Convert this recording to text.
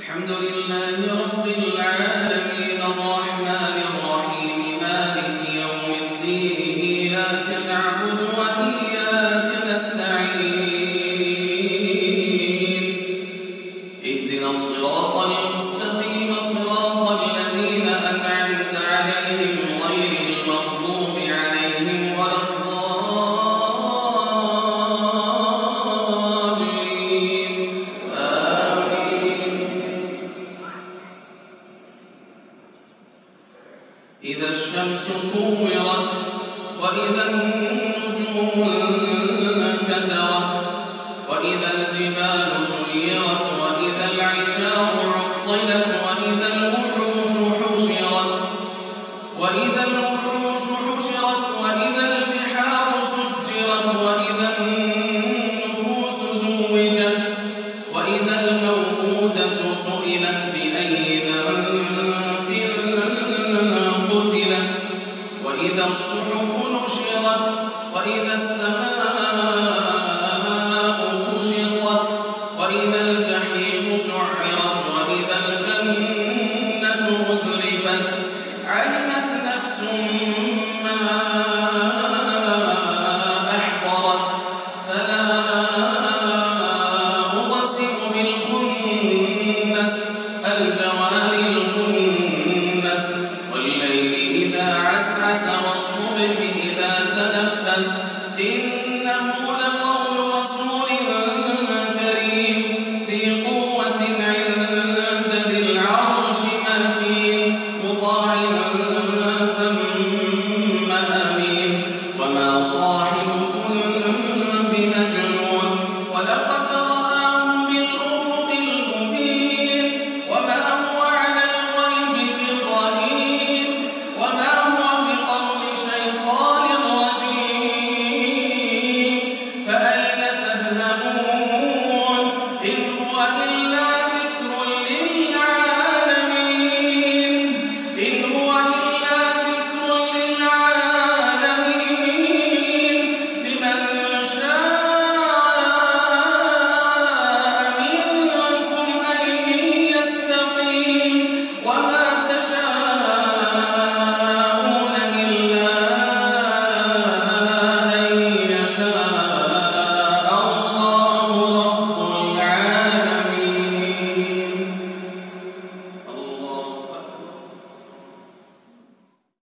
الحمد لله رب العالمين الرحمن الرحيم مالك يوم الدين إياك نعبد وإياك نستعين اهدنا الصراط المستقيم صراط الذين أنعمت عليهم غير المغضوب عليهم ولا الضالين آمين. إذا الشمس كورت وإذا النجوم انكدرت وإذا الجبال سيرت وإذا العشار